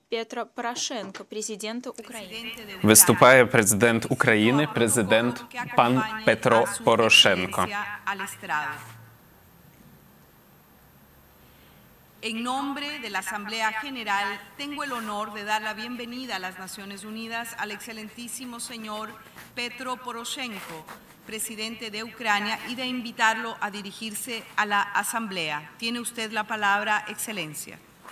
Петро Порошенко, президента України. Виступає президент України, президент пан Петро Порошенко. En nombre de la Asamblea General, tengo el honor de dar la bienvenida a las Naciones Unidas al excelentísimo señor Petro Poroshenko, presidente de Ucrania, y de invitarlo a dirigirse a la Asamblea. Tiene usted la palabra, Excelencia.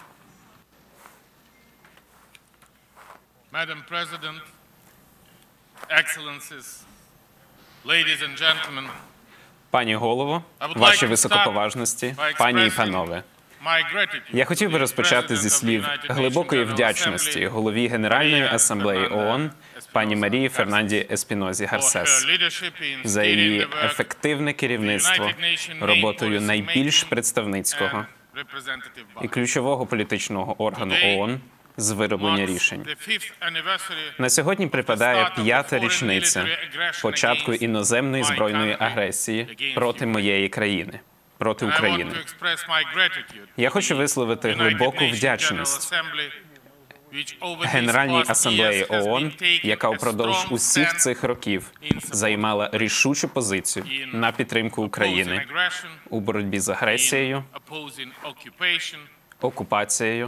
Madam President, Excellencies, ladies and gentlemen, Пані голово, ваші високоповажності, пані і панове. Я хотів би розпочати зі слів глибокої вдячності голові Генеральної асамблеї ООН пані Марії Фернанді Еспінозі Гарсес за її ефективне керівництво роботою найбільш представницького і ключового політичного органу ООН з вироблення рішень. На сьогодні припадає 5-та річниця початку іноземної збройної агресії проти моєї країни, проти України. Я хочу висловити глибоку вдячність Генеральній асамблеї ООН, яка упродовж усіх цих років займала рішучу позицію на підтримку України у боротьбі з агресією, окупацією.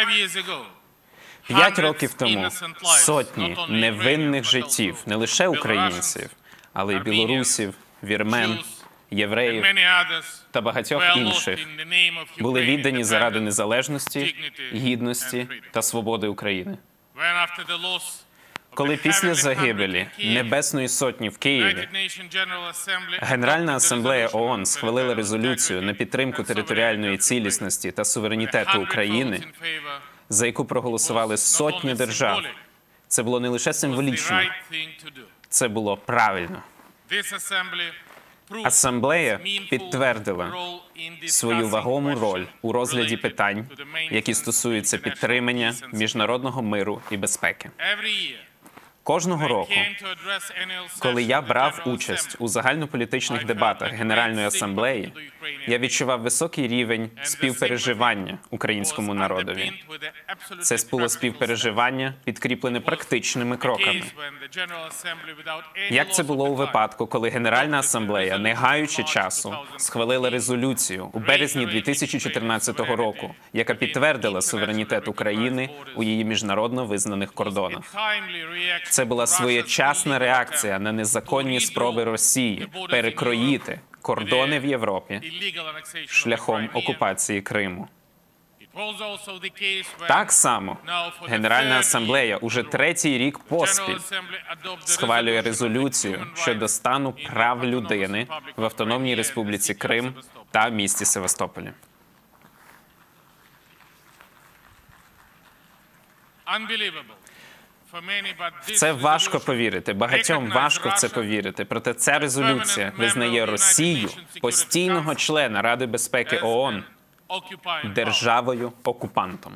5 років тому сотні невинних життів не лише українців, але й білорусів, вірмен, євреїв та багатьох інших були віддані заради незалежності, гідності та свободи України. Коли після загибелі Небесної Сотні в Києві Генеральна асамблея ООН схвалила резолюцію на підтримку територіальної цілісності та суверенітету України, за яку проголосували сотні держав, це було не лише символічно, це було правильно. Асамблея підтвердила свою вагому роль у розгляді питань, які стосуються підтримання міжнародного миру і безпеки. Кожного року, коли я брав участь у загальнополітичних дебатах Генеральної асамблеї, я відчував високий рівень співпереживання українському народові. Це було співпереживання, підкріплене практичними кроками. Як це було у випадку, коли Генеральна асамблея, не гаючи часу, схвалила резолюцію у березні 2014 року, яка підтвердила суверенітет України у її міжнародно визнаних кордонах. Це була своєчасна реакція на незаконні спроби Росії перекроїти кордони в Європі шляхом окупації Криму. Так само Генеральна асамблея уже 3-й рік поспіль схвалює резолюцію щодо стану прав людини в Автономній Республіці Крим та місті Севастополі. В це важко повірити, багатьом важко в це повірити, проте ця резолюція визнає Росію, постійного члена Ради безпеки ООН, державою-окупантом.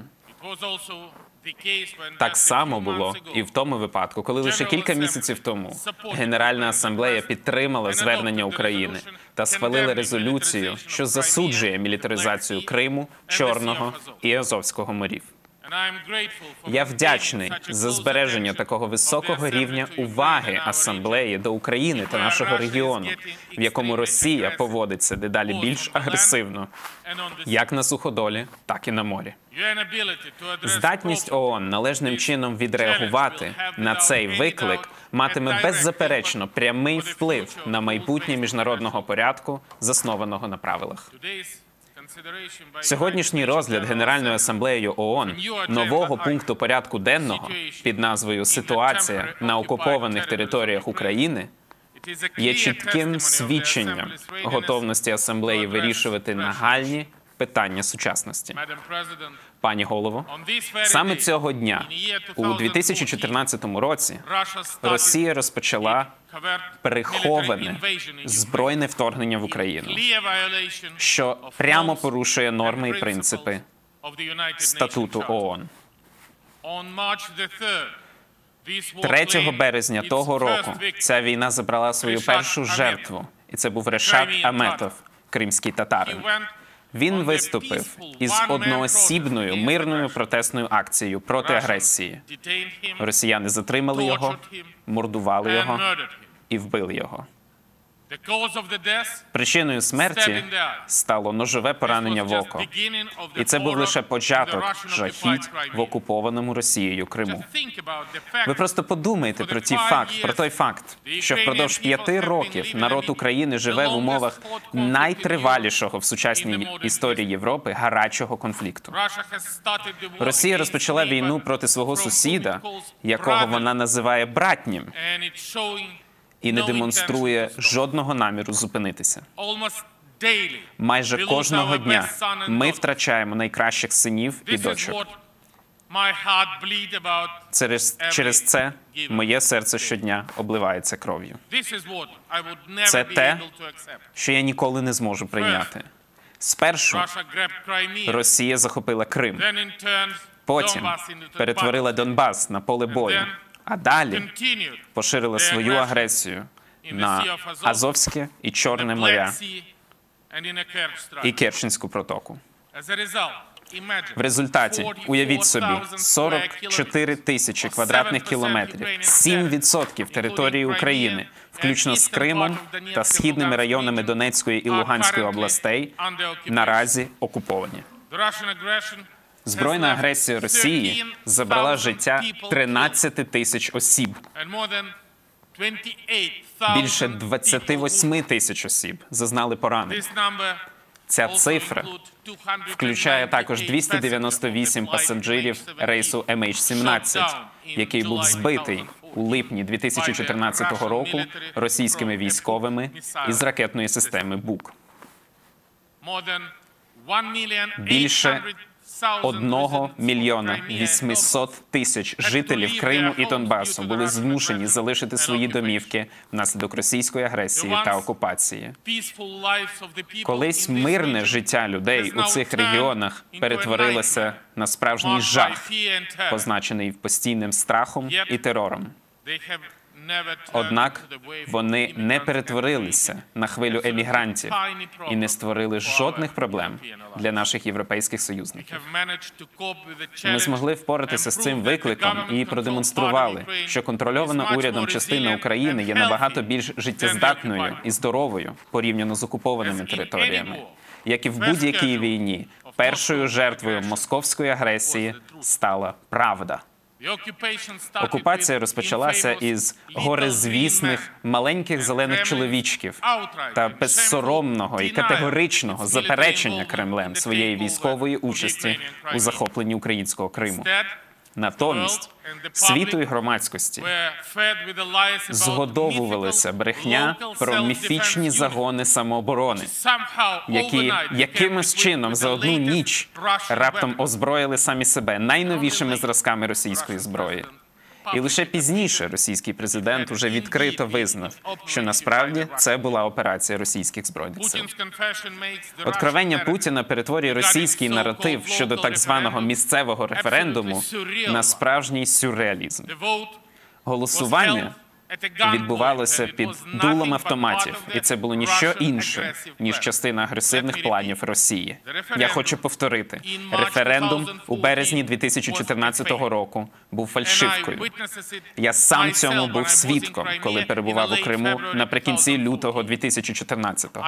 Так само було і в тому випадку, коли лише кілька місяців тому Генеральна асамблея підтримала звернення України та схвалила резолюцію, що засуджує мілітаризацію Криму, Чорного і Азовського морів. Я вдячний за збереження такого високого рівня уваги асамблеї до України та нашого регіону, в якому Росія поводиться дедалі більш агресивно, як на суходолі, так і на морі. Здатність ООН належним чином відреагувати на цей виклик матиме беззаперечно прямий вплив на майбутнє міжнародного порядку, заснованого на правилах. Сьогоднішній розгляд Генеральною асамблеєю ООН нового пункту порядку денного під назвою «Ситуація на окупованих територіях України» є чітким свідченням готовності асамблеї вирішувати нагальні питання сучасності. Пані голово, саме цього дня, у 2014 році, Росія розпочала приховане збройне вторгнення в Україну, що прямо порушує норми і принципи Статуту ООН. 3 березня того року ця війна забрала свою першу жертву, і це був Решат Аметов, кримський татарин. Він виступив із одноосібною мирною протестною акцією проти агресії. Росіяни затримали його, мордували його і вбили його. Причиною смерті стало ножове поранення в око. І це був лише початок жахіть в окупованому Росією Криму. Ви просто подумайте про той факт, що впродовж 5 років народ України живе в умовах найтривалішого в сучасній історії Європи гарячого конфлікту. Росія розпочала війну проти свого сусіда, якого вона називає братнім, і не демонструє жодного наміру зупинитися. Майже кожного дня ми втрачаємо найкращих синів і дочок. Через це моє серце щодня обливається кров'ю. Це те, що я ніколи не зможу прийняти. Спершу Росія захопила Крим, потім перетворила Донбас на поле бою, а далі поширила свою агресію на Азовське і Чорне моря і Керченську протоку. В результаті, уявіть собі, 44 тисячі квадратних кілометрів, 7% території України, включно з Кримом та східними районами Донецької і Луганської областей, наразі окуповані. Збройна агресія Росії забрала життя 13 тисяч осіб. Більше 28 тисяч осіб зазнали поранень. Ця цифра включає також 298 пасажирів рейсу MH17, який був збитий у липні 2014 року російськими військовими із ракетної системи БУК. Більше 1 мільйона 800 тисяч жителів Криму і Донбасу були змушені залишити свої домівки внаслідок російської агресії та окупації. Колись мирне життя людей у цих регіонах перетворилося на справжній жах, позначений постійним страхом і терором. Однак вони не перетворилися на хвилю емігрантів і не створили жодних проблем для наших європейських союзників. Ми змогли впоратися з цим викликом і продемонстрували, що контрольована урядом частина України є набагато більш життєздатною і здоровою порівняно з окупованими територіями. Як і в будь-якій війні, першою жертвою московської агресії стала правда. Окупація розпочалася із горизвісних маленьких зелених чоловічків та безсоромного і категоричного заперечення Кремлем своєї військової участі у захопленні українського Криму. Натомість світу і громадськості згодовувалася брехня про міфічні загони самооборони, які якимось чином за одну ніч раптом озброїли самі себе найновішими зразками російської зброї. І лише пізніше російський президент уже відкрито визнав, що насправді це була операція російських збройних сил. Откровення Путіна перетворює російський наратив щодо так званого місцевого референдуму на справжній сюрреалізм. Голосування відбувалося під дулом автоматів, і це було ніщо інше, ніж частина агресивних планів Росії. Я хочу повторити, референдум у березні 2014 року був фальшивкою. Я сам цьому був свідком, коли перебував у Криму наприкінці лютого 2014-го.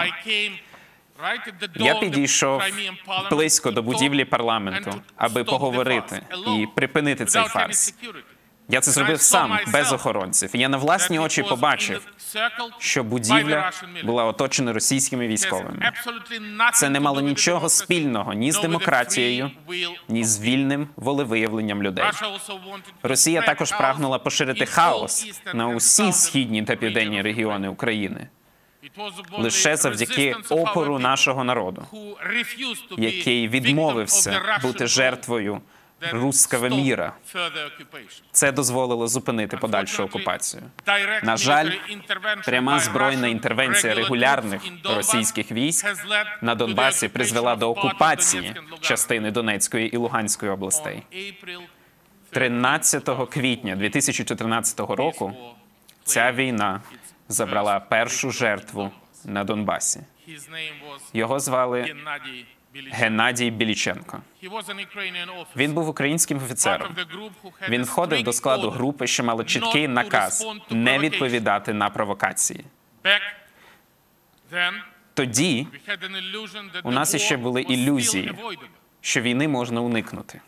Я підійшов близько до будівлі парламенту, аби поговорити і припинити цей фарс. Я це зробив сам, без охоронців. І я на власні очі побачив, що будівля була оточена російськими військовими. Це не мало нічого спільного ні з демократією, ні з вільним волевиявленням людей. Росія також прагнула поширити хаос на усі східні та південні регіони України. Лише завдяки опору нашого народу, який відмовився бути жертвою руського міра. Це дозволило зупинити подальшу окупацію. На жаль, пряма збройна інтервенція регулярних російських військ на Донбасі призвела до окупації частини Донецької і Луганської областей. 13 квітня 2014 року ця війна забрала першу жертву на Донбасі. Його звали Геннадій Біліченко. Він був українським офіцером. Він входив до складу групи, що мало чіткий наказ не відповідати на провокації. Тоді у нас іще були ілюзії, що війни можна уникнути.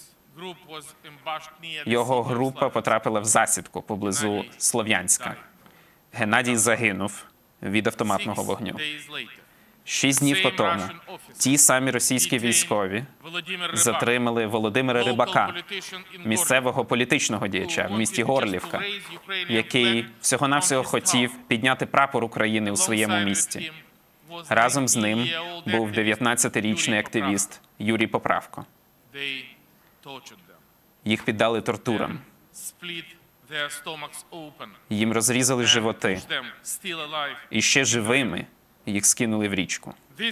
Його група потрапила в засідку поблизу Слов'янська. Геннадій загинув від автоматного вогню. 6 днів по тому ті самі російські військові затримали Володимира Рибака, місцевого політичного діяча в місті Горлівка, який всього-навсього хотів підняти прапор України у своєму місті. Разом з ним був 19-річний активіст Юрій Поправко. Їх піддали тортурам. Їм розрізали животи. І ще живими їх скинули в річку.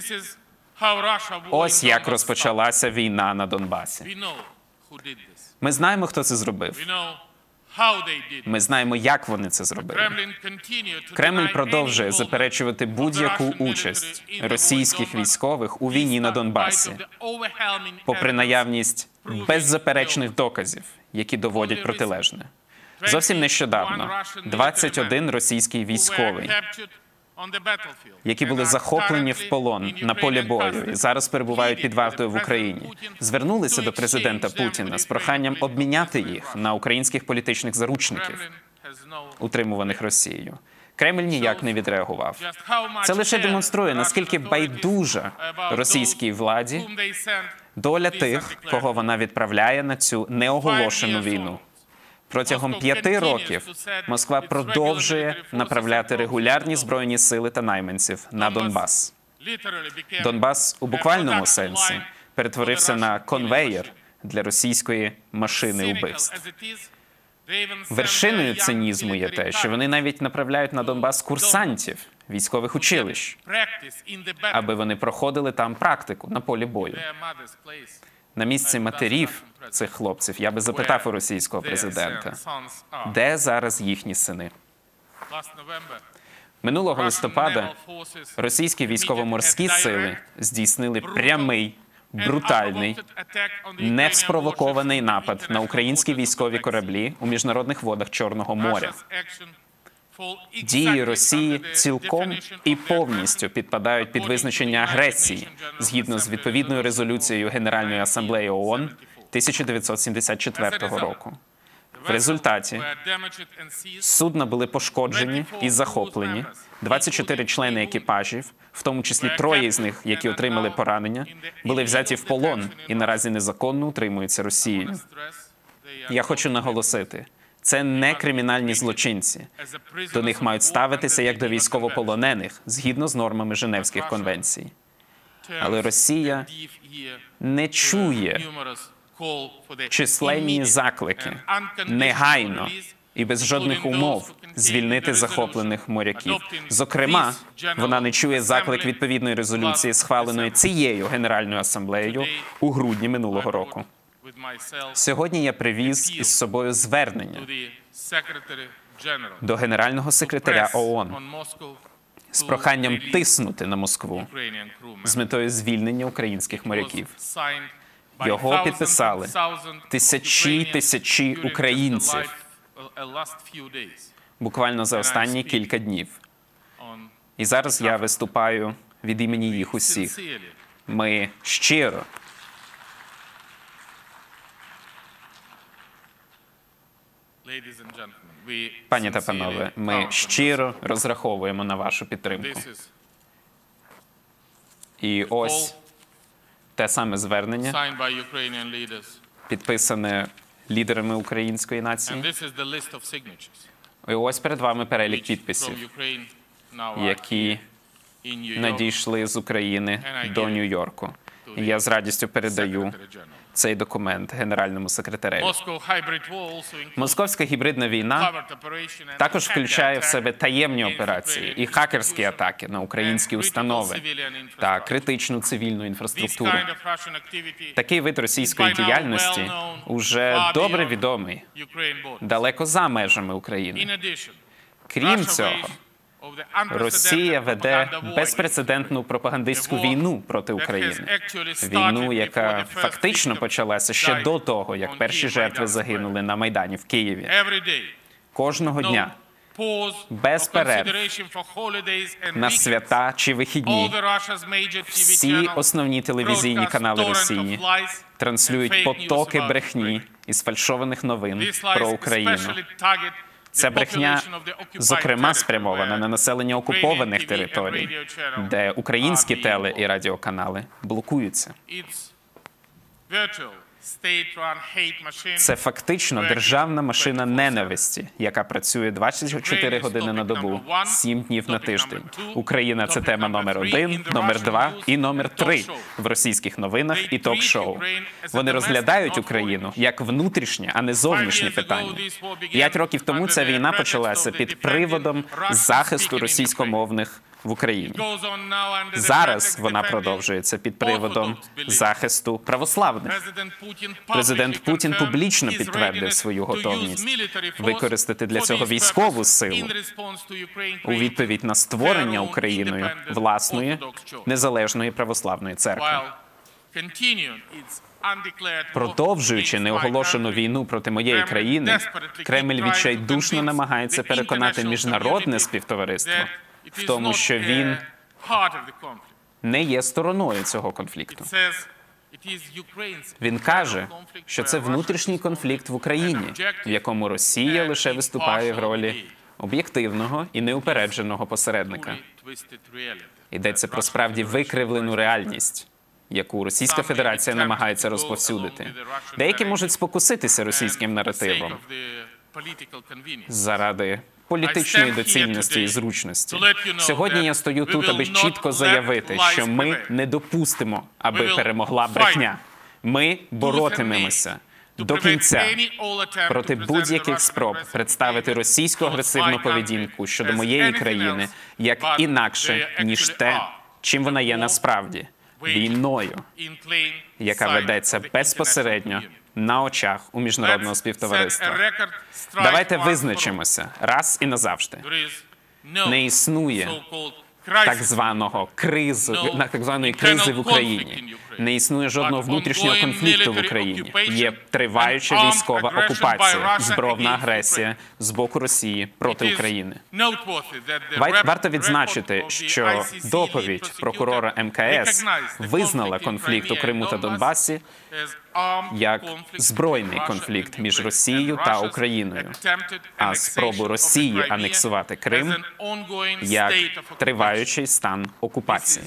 Ось як розпочалася війна на Донбасі. Ми знаємо, хто це зробив. Ми знаємо, як вони це зробили. Кремль продовжує заперечувати будь-яку участь російських військових у війні на Донбасі, попри наявність беззаперечних доказів, які доводять протилежне. Зовсім нещодавно 21 російський військовий, які були захоплені в полон на полі бою і зараз перебувають під вартою в Україні, звернулися до президента Путіна з проханням обміняти їх на українських політичних заручників, утримуваних Росією. Кремль ніяк не відреагував. Це лише демонструє, наскільки байдужа російській владі доля тих, кого вона відправляє на цю неоголошену війну. Протягом 5 років Москва продовжує направляти регулярні збройні сили та найманців на Донбас. Донбас у буквальному сенсі перетворився на конвеєр для російської машини убивств. Вершиною цинізму є те, що вони навіть направляють на Донбас курсантів військових училищ, аби вони проходили там практику на полі бою. На місці матерів цих хлопців я би запитав у російського президента, де зараз їхні сини? Минулого листопада російські військово-морські сили здійснили прямий, брутальний, неспровокований напад на українські військові кораблі у міжнародних водах Чорного моря. Дії Росії цілком і повністю підпадають під визначення агресії, згідно з відповідною резолюцією Генеральної асамблеї ООН 1974 року. В результаті судна були пошкоджені і захоплені, 24 члени екіпажів, в тому числі 3 з них, які отримали поранення, були взяті в полон і наразі незаконно утримуються Росією. Я хочу наголосити, це не кримінальні злочинці. До них мають ставитися як до військовополонених, згідно з нормами Женевських конвенцій. Але Росія не чує численні заклики негайно і без жодних умов звільнити захоплених моряків. Зокрема, вона не чує заклик відповідної резолюції, схваленої цією Генеральною асамблеєю у грудні минулого року. Сьогодні я привіз із собою звернення до Генерального секретаря ООН з проханням тиснути на Москву з метою звільнення українських моряків. Його підписали тисячі українців буквально за останні кілька днів. І зараз я виступаю від імені їх усіх. Ми щиро Пані та панове, ми щиро розраховуємо на вашу підтримку. І ось те саме звернення, підписане лідерами української нації. І ось перед вами перелік підписів, які надійшли з України до Нью-Йорку. І я з радістю передаю цей документ генеральному секретареві. Московська гібридна війна також включає в себе таємні операції і хакерські атаки на українські установи та критичну цивільну інфраструктуру. Такий вид російської діяльності уже добре відомий далеко за межами України. Крім цього, Росія веде безпрецедентну пропагандистську війну проти України. Війну, яка фактично почалася ще до того, як перші жертви загинули на Майдані в Києві. Кожного дня, без перерв, на свята чи вихідні, всі основні телевізійні канали Росії транслюють потоки брехні і сфальшованих новин про Україну. Ця брехня, зокрема, спрямована на населення окупованих територій, де українські теле- і радіоканали блокуються. Це фактично державна машина ненависті, яка працює 24 години на добу, 7 днів на тиждень. Україна – це тема номер 1, номер 2 і номер 3 в російських новинах і ток-шоу. Вони розглядають Україну як внутрішнє, а не зовнішнє питання. 5 років тому ця війна почалася під приводом захисту російськомовних в Україні. Зараз вона продовжується під приводом захисту православних. Президент Путін публічно підтвердив свою готовність використати для цього військову силу у відповідь на створення Україною власної незалежної православної церкви. Продовжуючи неоголошену війну проти моєї країни, Кремль відчайдушно намагається переконати міжнародне співтовариство в тому, що він не є стороною цього конфлікту. Він каже, що це внутрішній конфлікт в Україні, в якому Росія лише виступає в ролі об'єктивного і неупередженого посередника. Йдеться про справді викривлену реальність, яку Російська Федерація намагається розповсюдити. Деякі можуть спокуситися російським наративом заради політичної доцільності і зручності. Сьогодні я стою тут, аби чітко заявити, що ми не допустимо, аби перемогла брехня. Ми боротимемося до кінця проти будь-яких спроб представити російську агресивну поведінку щодо моєї країни як інакше, ніж те, чим вона є насправді – війною, яка ведеться безпосередньо на очах у міжнародного співтовариства. Давайте визначимося раз і назавжди. Не існує так званої кризи в Україні. Не існує жодного внутрішнього конфлікту в Україні. Є триваюча військова окупація, збройна агресія з боку Росії проти України. Варто відзначити, що доповідь прокурора МКС визнала конфлікт у Криму та Донбасі як збройний конфлікт між Росією та Україною, а спробу Росії анексувати Крим як триваючий стан окупації.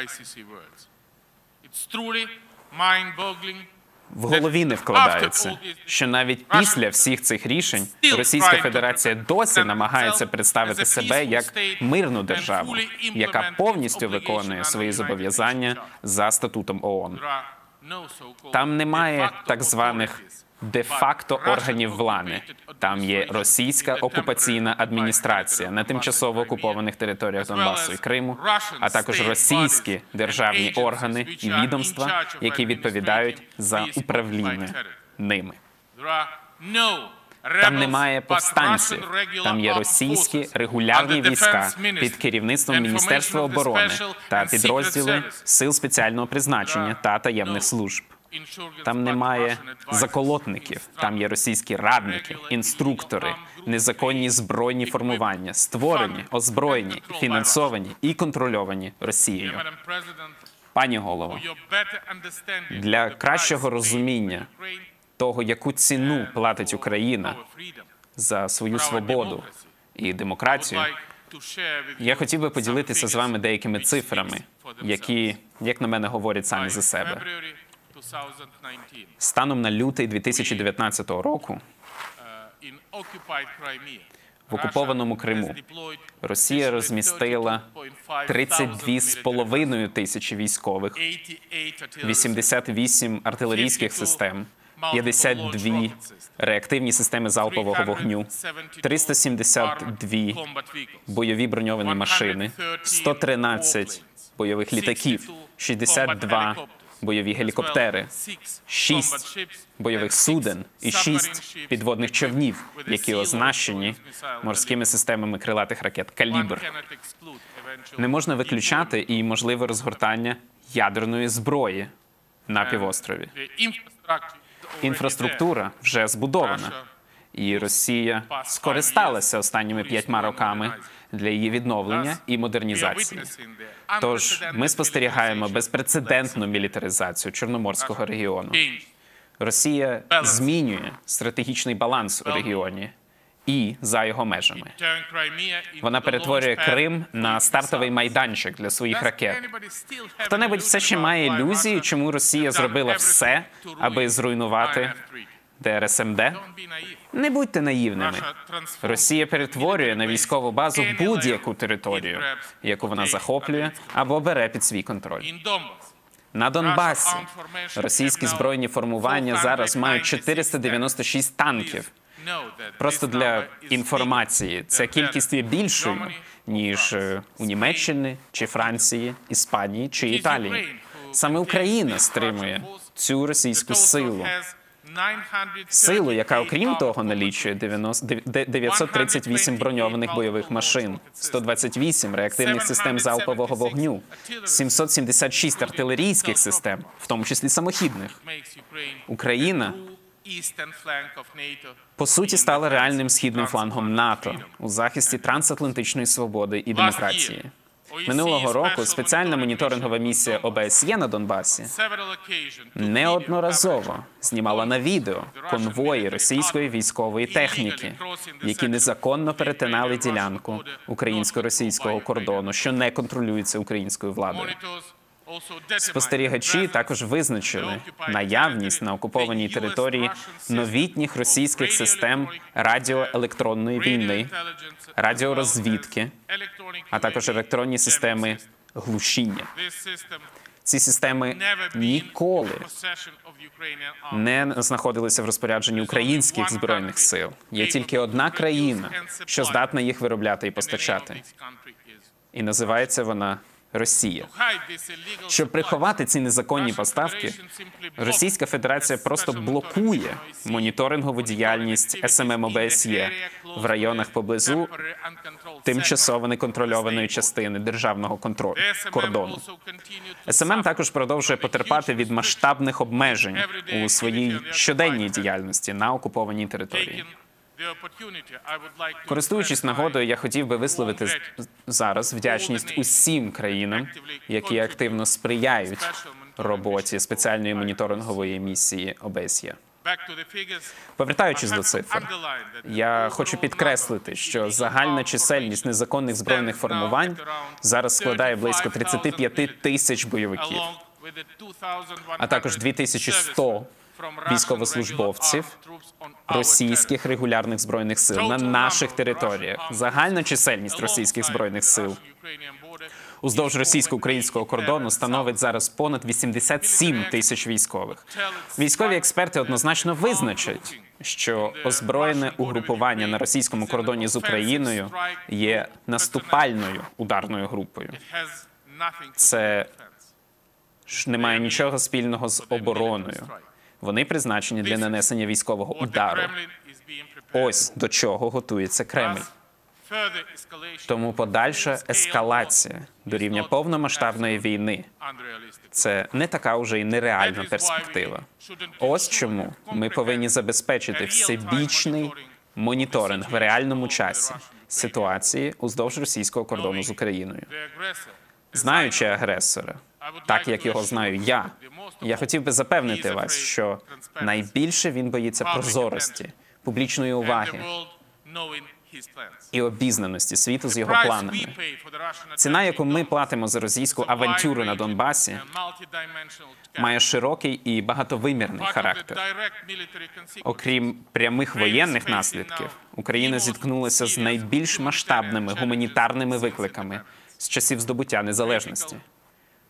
В голові не вкладається, що навіть після всіх цих рішень Російська Федерація досі намагається представити себе як мирну державу, яка повністю виконує свої зобов'язання за статутом ООН. Там немає так званих де-факто органів влади. Там є російська окупаційна адміністрація на тимчасово окупованих територіях Донбасу і Криму, а також російські державні органи і відомства, які відповідають за управління ними. Там немає повстанців, там є російські регулярні війська під керівництвом Міністерства оборони та підрозділи Сил спеціального призначення та таємних служб. Там немає заколотників, там є російські радники, інструктори, незаконні збройні формування, створені, озброєні, фінансовані і контрольовані Росією. Пані голово, для кращого розуміння того, яку ціну платить Україна за свою свободу і демократію, я хотів би поділитися з вами деякими цифрами, які, як на мене, говорять самі за себе. Станом на лютий 2019 року в окупованому Криму Росія розмістила 32,5 тисячі військових, 88 артилерійських систем, 52 реактивні системи залпового вогню, 372 бойові броньовані машини, 113 бойових літаків, 62 бойові гелікоптери, 6 бойових суден і 6 підводних човнів, які оснащені морськими системами крилатих ракет «Калібр». Не можна виключати і можливе розгортання ядерної зброї на півострові. Інфраструктура вже збудована, і Росія скористалася останніми 5 роками для її відновлення і модернізації. Тож ми спостерігаємо безпрецедентну мілітаризацію Чорноморського регіону. Росія змінює стратегічний баланс у регіоні і за його межами. Вона перетворює Крим на стартовий майданчик для своїх ракет. Хто-небудь все ще має ілюзії, чому Росія зробила все, аби зруйнувати ДРСМД? Не будьте наївними. Росія перетворює на військову базу будь-яку територію, яку вона захоплює або бере під свій контроль. На Донбасі російські збройні формування зараз мають 496 танків. Просто для інформації, ця кількість є більшою, ніж у Німеччині, чи Франції, Іспанії, чи Італії. Саме Україна стримує цю російську силу. Силу, яка, окрім того, налічує 938 броньованих бойових машин, 128 реактивних систем залпового вогню, 776 артилерійських систем, в тому числі самохідних. Україна, по суті, стала реальним східним флангом НАТО у захисті трансатлантичної свободи і демократії. Минулого року спеціальна моніторингова місія ОБСЄ на Донбасі неодноразово знімала на відео конвої російської військової техніки, які незаконно перетинали ділянку українсько-російського кордону, що не контролюється українською владою. Спостерігачі також визначили наявність на окупованій території новітніх російських систем радіоелектронної війни, радіорозвідки, а також електронні системи глушіння. Ці системи ніколи не знаходилися в розпорядженні українських збройних сил. Є тільки одна країна, що здатна їх виробляти і постачати. І називається вона Росія. Щоб приховати ці незаконні поставки, Російська Федерація просто блокує моніторингову діяльність СММ ОБСЄ в районах поблизу тимчасово неконтрольованої частини державного кордону. СММ також продовжує потерпати від масштабних обмежень у своїй щоденній діяльності на окупованій території. Користуючись нагодою, я хотів би висловити зараз вдячність усім країнам, які активно сприяють роботі спеціальної моніторингової місії ОБСЄ. Повертаючись до цифр, я хочу підкреслити, що загальна чисельність незаконних збройних формувань зараз складає близько 35 тисяч бойовиків, а також 2100 військовослужбовців російських регулярних збройних сил на наших територіях. Загальна чисельність російських збройних сил уздовж російсько-українського кордону становить зараз понад 87 тисяч військових. Військові експерти однозначно визначать, що озброєне угрупування на російському кордоні з Україною є наступальною ударною групою. Це ж не має нічого спільного з обороною. Вони призначені для нанесення військового удару. Ось до чого готується Кремль. Тому подальша ескалація до рівня повномасштабної війни – це не така вже й нереальна перспектива. Ось чому ми повинні забезпечити всебічний моніторинг в реальному часі ситуації уздовж російського кордону з Україною. Знаючи агресора, так як його знаю я хотів би запевнити вас, що найбільше він боїться прозорості, публічної уваги і обізнаності світу з його планами. Ціна, яку ми платимо за російську авантюру на Донбасі, має широкий і багатовимірний характер. Окрім прямих воєнних наслідків, Україна зіткнулася з найбільш масштабними гуманітарними викликами з часів здобуття незалежності.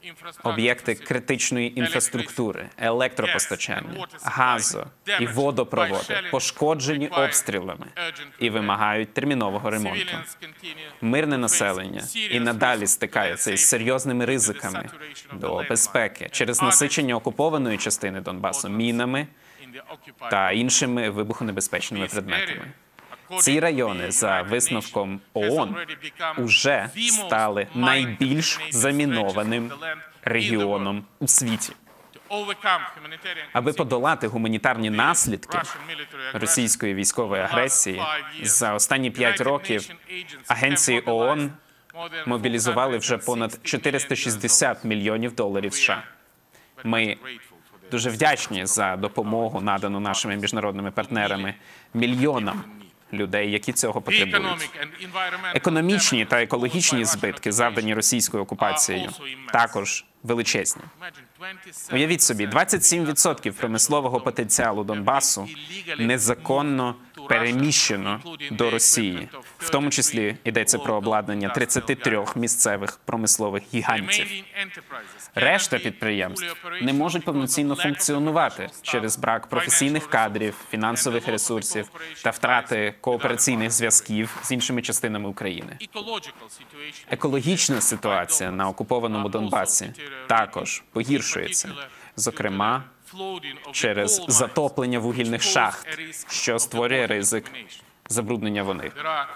об'єкти критичної інфраструктури, електропостачання, газо і водопроводи пошкоджені обстрілами і вимагають термінового ремонту. Мирне населення і надалі стикається із серйозними ризиками до безпеки через насичення окупованої частини Донбасу мінами та іншими вибухонебезпечними предметами. Ці райони, за висновком ООН, уже стали найбільш замінованим регіоном у світі. Аби подолати гуманітарні наслідки російської військової агресії, за останні 5 років агенції ООН мобілізували вже понад 460 мільйонів доларів США. Ми дуже вдячні за допомогу, надану нашими міжнародними партнерами, мільйонам людей, які цього потребують. Економічні та екологічні збитки, завдані російською окупацією, також величезні. Уявіть собі, 27% промислового потенціалу Донбасу незаконно переміщено до Росії. В тому числі йдеться про обладнання 33 місцевих промислових гігантів. Решта підприємств не можуть повноцінно функціонувати через брак професійних кадрів, фінансових ресурсів та втрати коопераційних зв'язків з іншими частинами України. Екологічна ситуація на окупованому Донбасі також погіршується, зокрема, через затоплення вугільних шахт, що створює ризик забруднення води.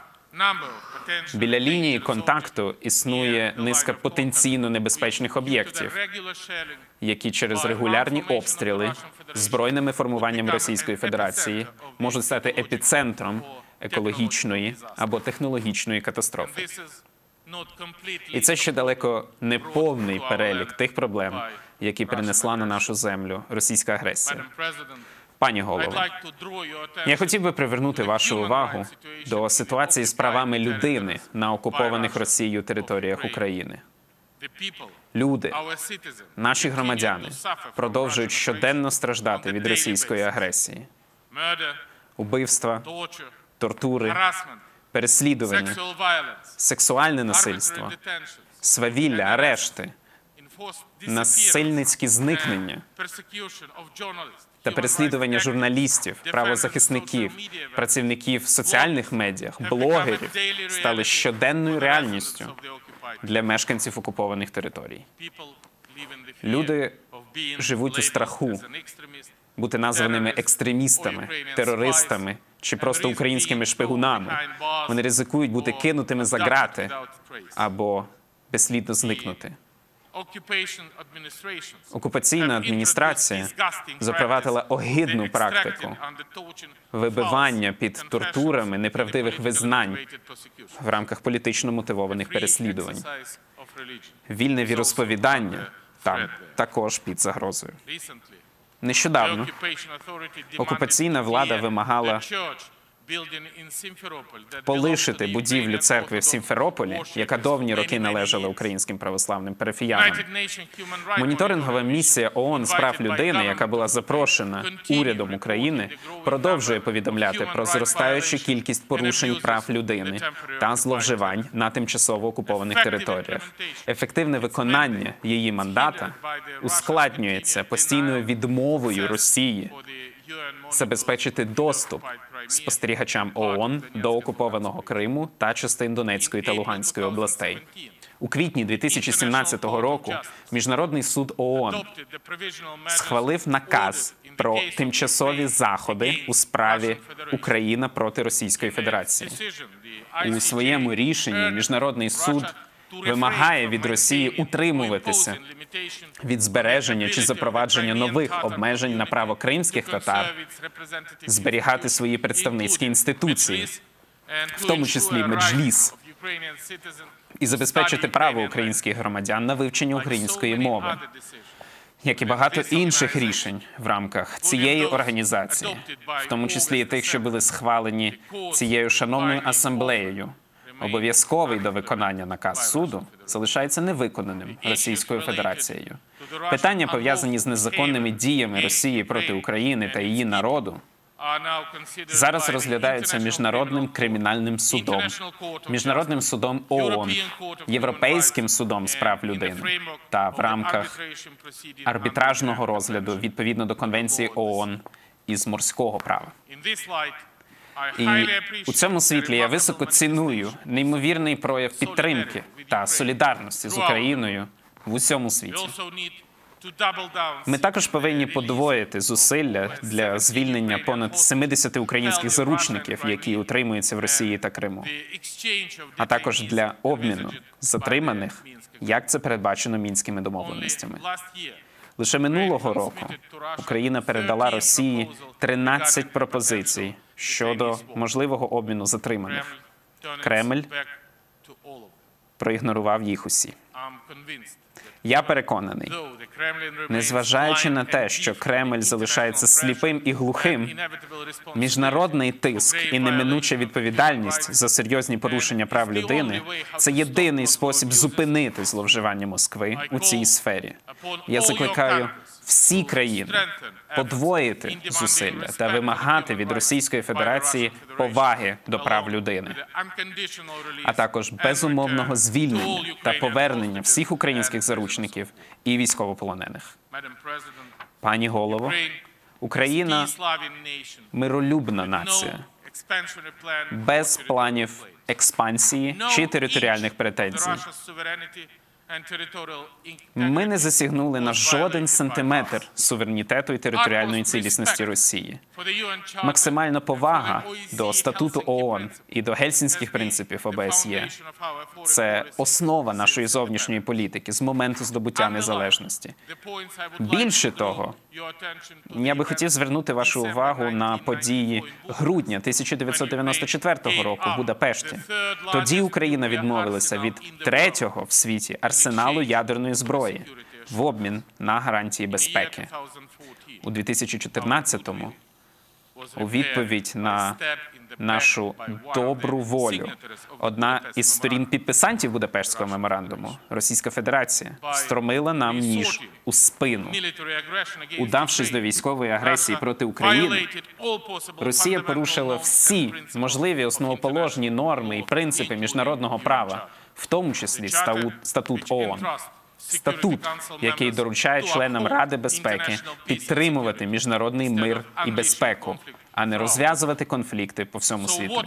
Біля лінії контакту існує низка потенційно небезпечних об'єктів, які через регулярні обстріли збройними формуваннями Російської Федерації можуть стати епіцентром екологічної або технологічної катастрофи. І це ще далеко не повний перелік тих проблем, які принесла на нашу землю російська агресія. Пані голово, я хотів би привернути вашу увагу до ситуації з правами людини на окупованих Росією територіях України. Люди, наші громадяни, продовжують щоденно страждати від російської агресії. Убивства, тортури, переслідування, сексуальне насильство, свавілля, арешти, насильницькі зникнення та переслідування журналістів, правозахисників, працівників соціальних медіа, блогерів стали щоденною реальністю для мешканців окупованих територій. Люди живуть у страху бути названими екстремістами, терористами чи просто українськими шпигунами. Вони ризикують бути кинутими за ґрати або безслідно зникнути. Окупаційна адміністрація запровадила огидну практику вибивання під тортурами неправдивих визнань в рамках політично мотивованих переслідувань. Вільне віросповідання там також під загрозою. Нещодавно окупаційна влада вимагала полишити будівлю церкви в Сімферополі, яка довгі роки належала українським православним парафіянам. Моніторингова місія ООН з прав людини, яка була запрошена урядом України, продовжує повідомляти про зростаючу кількість порушень прав людини та зловживань на тимчасово окупованих територіях. Ефективне виконання її мандата ускладнюється постійною відмовою Росії забезпечити доступ спостерігачам ООН до окупованого Криму та частин Донецької та Луганської областей. У квітні 2017 року Міжнародний суд ООН схвалив наказ про тимчасові заходи у справі Україна проти Російської Федерації. У своєму рішенні Міжнародний суд вимагає від Росії утримуватися від збереження чи запровадження нових обмежень на право кримських татар зберігати свої представницькі інституції, в тому числі Меджліс, і забезпечити право українських громадян на вивчення української мови, як і багато інших рішень в рамках цієї організації, в тому числі і тих, що були схвалені цією шановною асамблеєю. Обов'язковий до виконання наказ суду залишається невиконаним Російською Федерацією. Питання, пов'язані з незаконними діями Росії проти України та її народу, зараз розглядаються Міжнародним кримінальним судом, Міжнародним судом ООН, Європейським судом з прав людини та в рамках арбітражного розгляду відповідно до Конвенції ООН із морського права. І у цьому світлі я високо ціную неймовірний прояв підтримки та солідарності з Україною в усьому світі. Ми також повинні подвоїти зусилля для звільнення понад 70 українських заручників, які утримуються в Росії та Криму, а також для обміну затриманих, як це передбачено Мінськими домовленостями. Лише минулого року Україна передала Росії 13 пропозицій щодо можливого обміну затриманих. Кремль проігнорував їх усі. Я переконаний, незважаючи на те, що Кремль залишається сліпим і глухим, міжнародний тиск і неминуча відповідальність за серйозні порушення прав людини – це єдиний спосіб зупинити зловживання Москви у цій сфері. Я закликаю всі країни подвоїти зусилля та вимагати від Російської Федерації поваги до прав людини, а також безумовного звільнення та повернення всіх українських заручників і військовополонених. Пані голово, Україна – миролюбна нація, без планів експансії чи територіальних претензій. Ми не засягнули на жоден сантиметр суверенітету і територіальної цілісності Росії. Максимальна повага до статуту ООН і до гельсінських принципів ОБСЄ – це основа нашої зовнішньої політики з моменту здобуття незалежності. Більше того, я би хотів звернути вашу увагу на події грудня 1994 року в Будапешті. Тоді Україна відмовилася від третього в світі арсеналу ядерної зброї в обмін на гарантії безпеки. У 2014-му, у відповідь на нашу добру волю, одна із сторін підписантів Будапештського меморандуму, Російська Федерація, стромила нам ніж у спину. Удавшись до військової агресії проти України, Росія порушила всі можливі основоположні норми і принципи міжнародного права, в тому числі статут ООН. Статут, який доручає членам Ради безпеки підтримувати міжнародний мир і безпеку, а не розв'язувати конфлікти по всьому світу.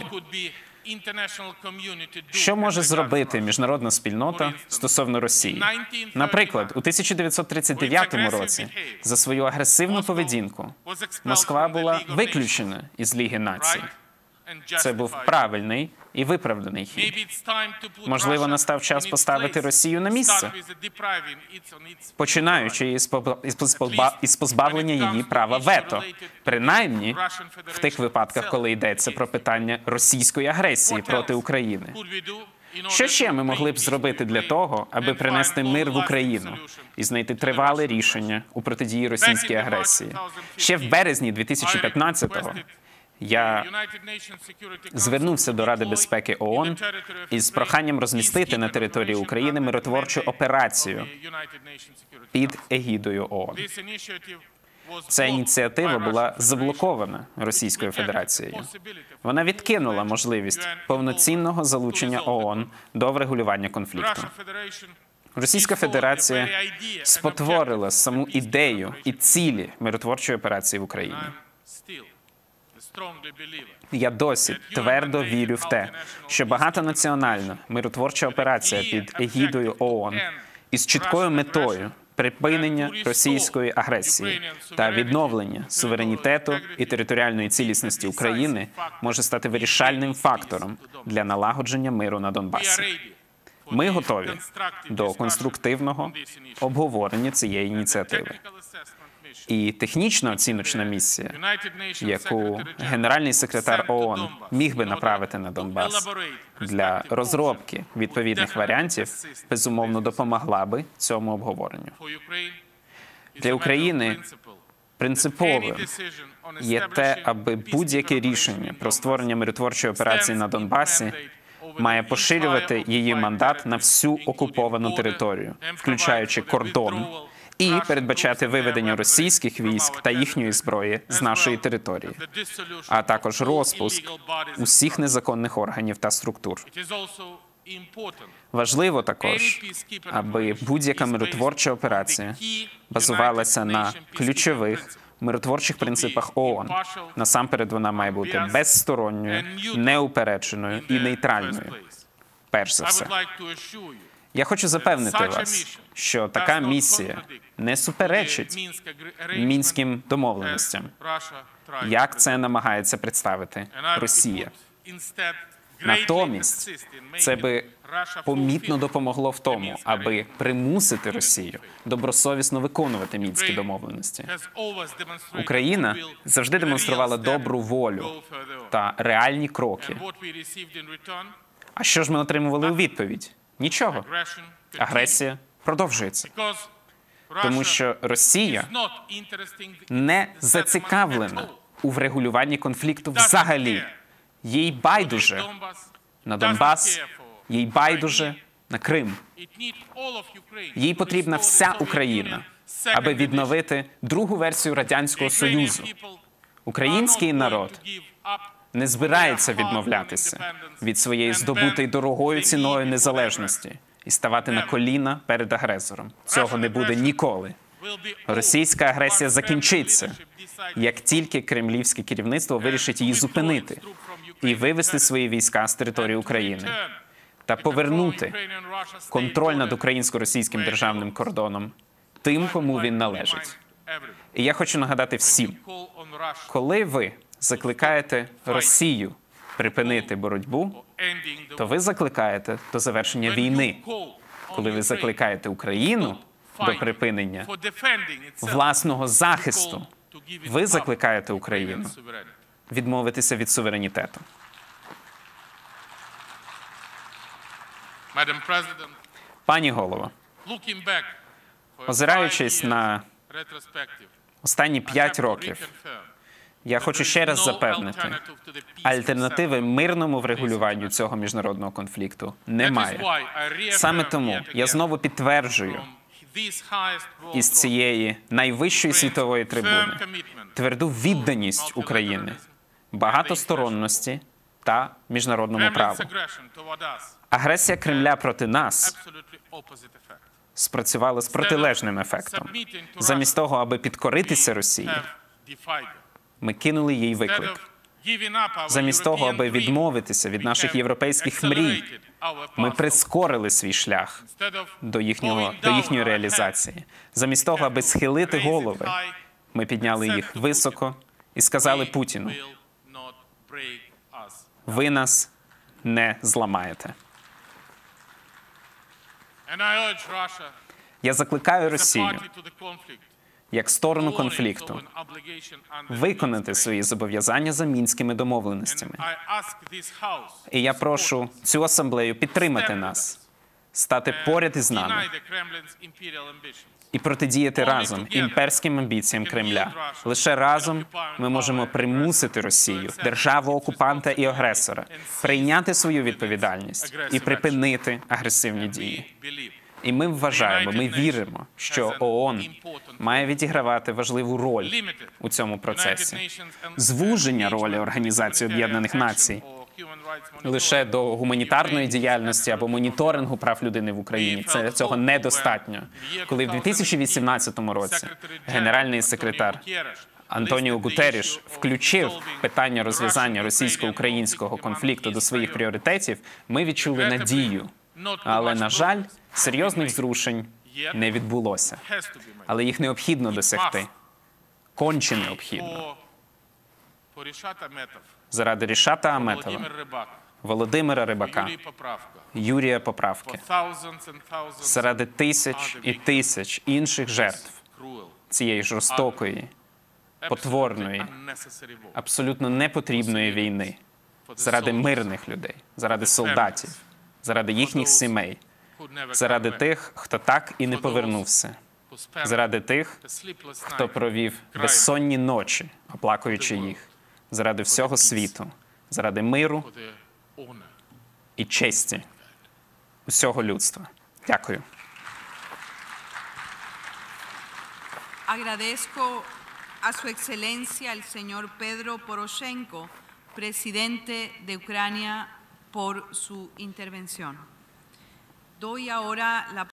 Що може зробити міжнародна спільнота стосовно Росії? Наприклад, у 1939 році за свою агресивну поведінку Москва була виключена із Ліги націй. Це був правильний і виправданий хід. Можливо, настав час поставити Росію на місце, починаючи із позбавлення її права вето, принаймні в тих випадках, коли йдеться про питання російської агресії проти України. Що ще ми могли б зробити для того, аби принести мир в Україну і знайти тривале рішення у протидії російській агресії? Ще в березні 2015-го я звернувся до Ради безпеки ООН із проханням розмістити на території України миротворчу операцію під егідою ООН. Ця ініціатива була заблокована Російською Федерацією. Вона відкинула можливість повноцінного залучення ООН до врегулювання конфлікту. Російська Федерація спотворила саму ідею і цілі миротворчої операції в Україні. Я досі твердо вірю в те, що багатонаціональна миротворча операція під егідою ООН із чіткою метою припинення російської агресії та відновлення суверенітету і територіальної цілісності України може стати вирішальним фактором для налагодження миру на Донбасі. Ми готові до конструктивного обговорення цієї ініціативи. І технічна оціночна місія, яку Генеральний секретар ООН міг би направити на Донбас для розробки відповідних варіантів, безумовно допомогла би цьому обговоренню. Для України принциповим є те, аби будь-яке рішення про створення миротворчої операції на Донбасі має поширювати її мандат на всю окуповану територію, включаючи кордон, і передбачати виведення російських військ та їхньої зброї з нашої території, а також розпуск усіх незаконних органів та структур. Важливо також, аби будь-яка миротворча операція базувалася на ключових миротворчих принципах ООН. Насамперед вона має бути безсторонньою, неупередженою і нейтральною. Перш за все. Я хочу запевнити вас, що така місія не суперечить мінським домовленостям, як це намагається представити Росія. Натомість, це би помітно допомогло в тому, аби примусити Росію добросовісно виконувати мінські домовленості. Україна завжди демонструвала добру волю та реальні кроки. А що ж ми отримували у відповідь? Нічого. Агресія продовжується. Тому що Росія не зацікавлена у врегулюванні конфлікту взагалі. Їй байдуже на Донбас, їй байдуже на Крим. Їй потрібна вся Україна, аби відновити другу версію Радянського Союзу. Український народ не збирається відмовлятися від своєї здобутої дорогою ціною незалежності і ставати на коліна перед агресором. Цього не буде ніколи. Російська агресія закінчиться, як тільки кремлівське керівництво вирішить її зупинити і вивести свої війська з території України та повернути контроль над українсько-російським державним кордоном тим, кому він належить. І я хочу нагадати всім, коли ви закликаєте Росію припинити боротьбу, то ви закликаєте до завершення війни. Коли ви закликаєте Україну до припинення власного захисту, ви закликаєте Україну відмовитися від суверенітету. Пані голово, озираючись на останні 5 років, я хочу ще раз запевнити, альтернативи мирному врегулюванню цього міжнародного конфлікту немає. Саме тому я знову підтверджую із цієї найвищої світової трибуни тверду відданість України, багатосторонності та міжнародному праву. Агресія Кремля проти нас спрацювала з протилежним ефектом. Замість того, аби підкоритися Росії, ми кинули їй виклик. Замість того, аби відмовитися від наших європейських мрій, ми прискорили свій шлях до їхньої реалізації. Замість того, аби схилити голови, ми підняли їх високо і сказали Путіну: ви нас не зламаєте. Я закликаю Росію, як сторону конфлікту, виконати свої зобов'язання за мінськими домовленостями. І я прошу цю асамблею підтримати нас, стати поряд із нами і протидіяти разом імперським амбіціям Кремля. Лише разом ми можемо примусити Росію, державу-окупанта і агресора, прийняти свою відповідальність і припинити агресивні дії. І ми вважаємо, ми віримо, що ООН має відігравати важливу роль у цьому процесі. Звуження ролі Організації Об'єднаних Націй лише до гуманітарної діяльності або моніторингу прав людини в Україні – цього недостатньо. Коли в 2018 році генеральний секретар Антоніо Гутерріш включив питання розв'язання російсько-українського конфлікту до своїх пріоритетів, ми відчули надію. Але, на жаль, серйозних зрушень не відбулося. Але їх необхідно досягти. Конче необхідно. Заради Рішата Аметова, Володимира Рибака, Юрія Поправки, заради тисяч і тисяч інших жертв цієї жорстокої, потворної, абсолютно непотрібної війни, заради мирних людей, заради солдатів, заради їхніх сімей, заради тих, хто так і не повернувся, заради тих, хто провів безсонні ночі, оплакуючи їх, заради всього світу, заради миру і честі усього людства. Дякую. Agradezco a Su Excelencia el señor Pedro Poroshenko, presidente de Ucrania, por su intervención. Doy ahora la